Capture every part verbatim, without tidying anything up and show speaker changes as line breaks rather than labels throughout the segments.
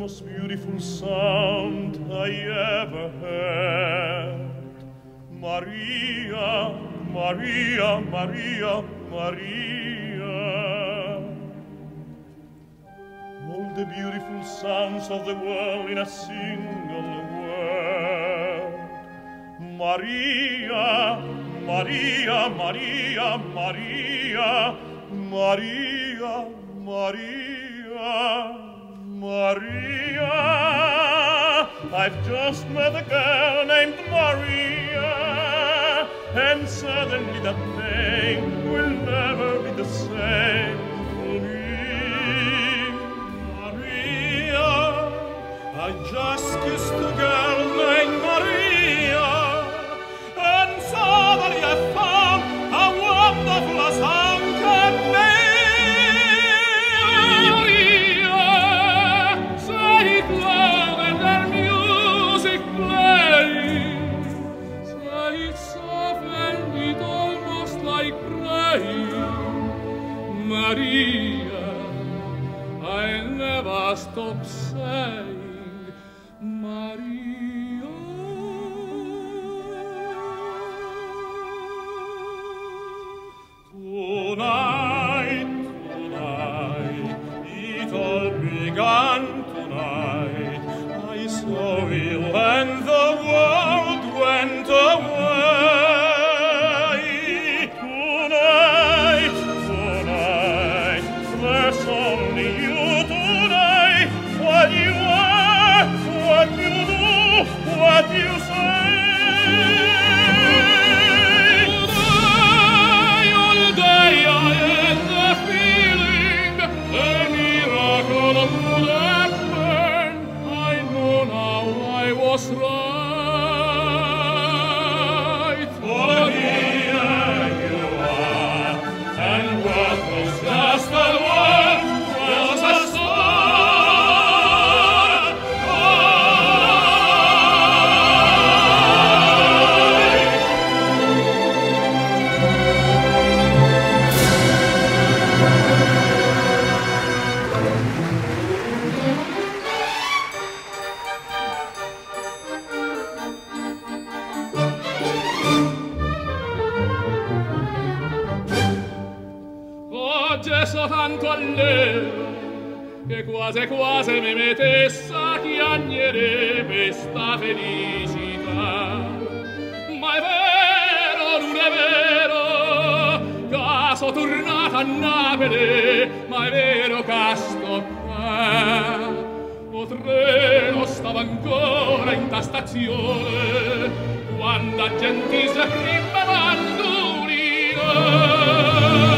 most beautiful sound I ever heard. Maria, Maria, Maria, Maria. All the beautiful sounds of the world in a single word. Maria, Maria, Maria, Maria, Maria, Maria, Maria. I've just met a girl named Maria, and suddenly that name will never be the same for me. Maria, I just kissed a girl named Maria, and suddenly I found a wonderful sound can make.
Maria, I never stop saying Maria.
Tonight, tonight, it all began tonight. I saw you and the world went away. What you say?
Today, all day I had the feeling a miracle would happen. I know now I was right. For here you are, and what was just a word was a tanto all'ero che quasi quasi mi mettesse a piangere per sta felicità. Ma è vero, non è vero, che sono tornata a Napoli, ma è vero che sto qua. Lo treno stava ancora in ta stazione quando a gente si prima mandolino.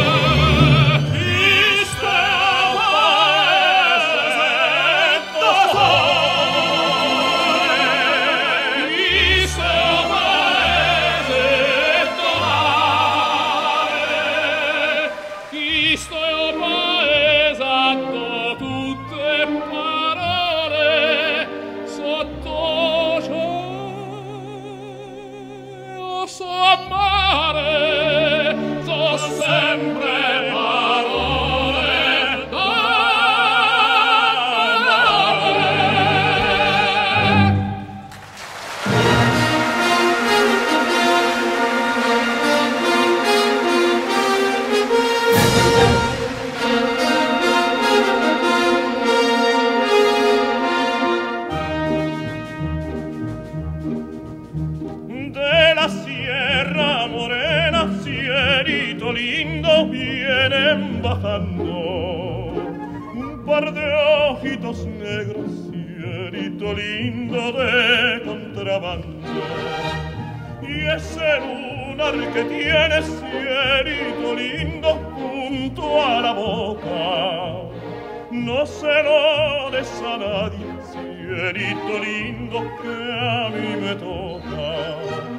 Un par de ojitos negros, cierito lindo de contrabando, y ese lunar que tiene, cierito lindo, junto a la boca, no se lo des a nadie, cierito lindo que a mí me toca.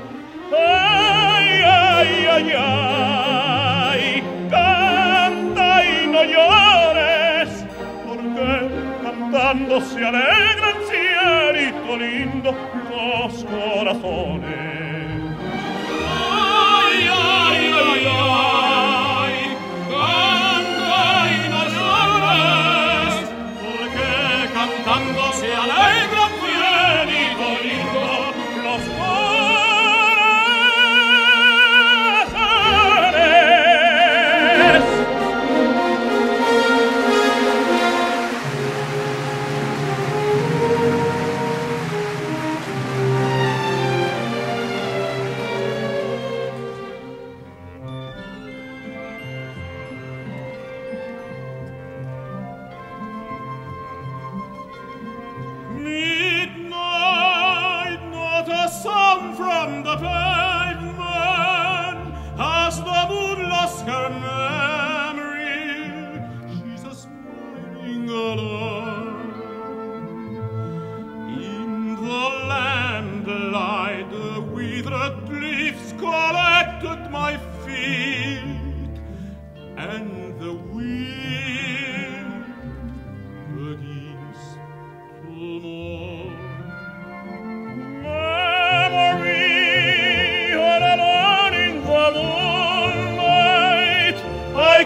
Ay, ay, ay, ay, canta y no llores, porque cantando se alegran, cierito lindo, los corazones. Ay, ay, ay, ay, canta y no llores, porque cantando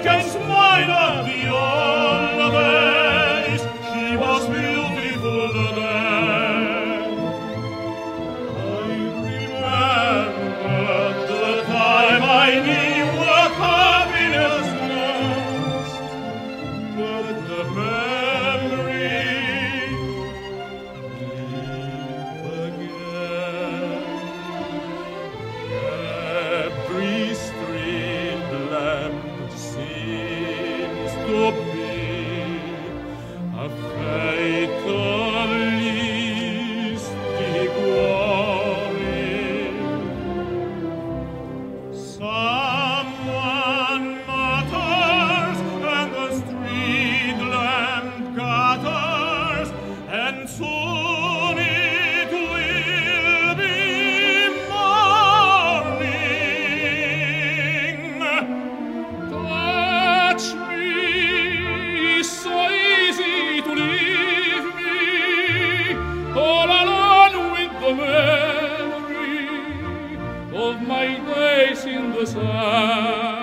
can smile at the old days. She was beautiful then. I remember the time I knew what happiness was, but the memory live again. Every street lamp seems to be a fatal mystic warning. Someone matters, and the street lamp gathers, and soon it will be morning.
Touch me, so easy to leave me, all alone with the memory of my days in the sun.